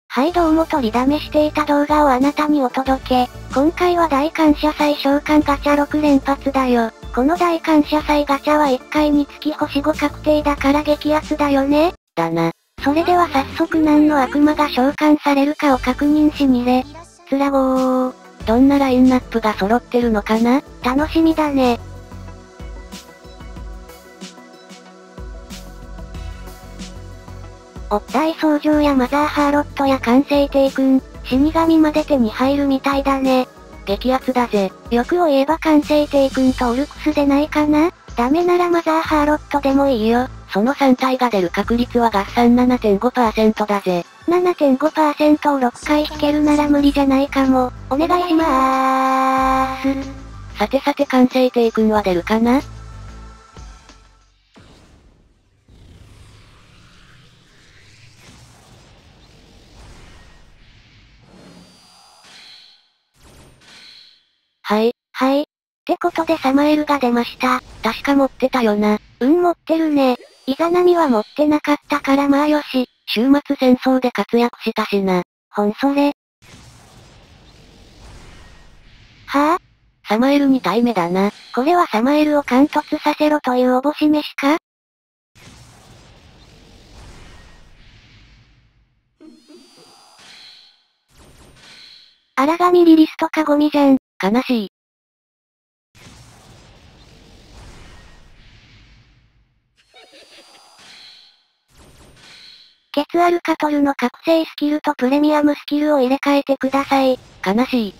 はいどうも取りだめしていた動画をあなたにお届け。今回は大感謝祭召喚ガチャ6連発だよ。この大感謝祭ガチャは1回につき星5確定だから激アツだよね。 だな。 それでは早速何の悪魔が召喚されるかを確認しにれ。つらごー。 どんなラインナップが揃ってるのかな？ 楽しみだね。大僧正やマザーハーロットや完成帝君、死神まで手に入るみたいだね。 激アツだぜ。 欲を言えば完成帝君とオルクスでないかな？ダメならマザーハーロットでもいいよ。 その3体が出る確率は合算 7.5% だぜ。 7.5% を6回引けるなら無理じゃないかも。お願いしまーす。 さてさて完成帝君は出るかな？はい。 ってことでサマエルが出ました。 確か持ってたよな。 持ってるね。イザナミは持ってなかったからまあよし。 終末戦争で活躍したしな。 ほんそれ。はぁ、 サマエル2体目だな。 これはサマエルを貫突させろというおぼし飯か？荒神リリスとかゴミじゃん。 悲しい。 ケツアルカトルの覚醒スキルとプレミアムスキルを入れ替えてください。 悲しい。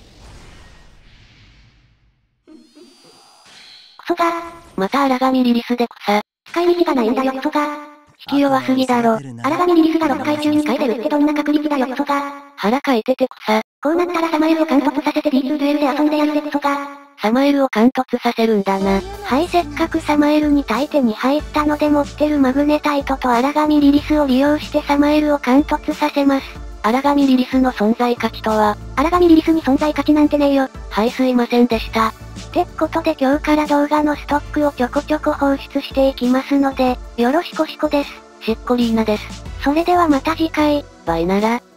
クソが。 また荒神リリスで草。 使い道がないんだよクソが。 引き弱すぎだろ。 荒神リリスが6回中2回出るってどんな確率だよクソが。 腹かいてて草。 こうなったらサマエルを貫突させて D2 デュエルで遊んでやるぜクソが。 サマエルを貫突させるんだな。 はい、せっかくサマエルに体手に入ったので持ってるマグネタイトと荒神リリスを利用してサマエルを貫突させます。 荒神リリスの存在価値とは？ 荒神リリスに存在価値なんてねえよ。 はいすいませんでした。 ってことで今日から動画のストックをちょこちょこ放出していきますので、よろしこしこです。 しっこりーなです。 それではまた次回。 バイなら。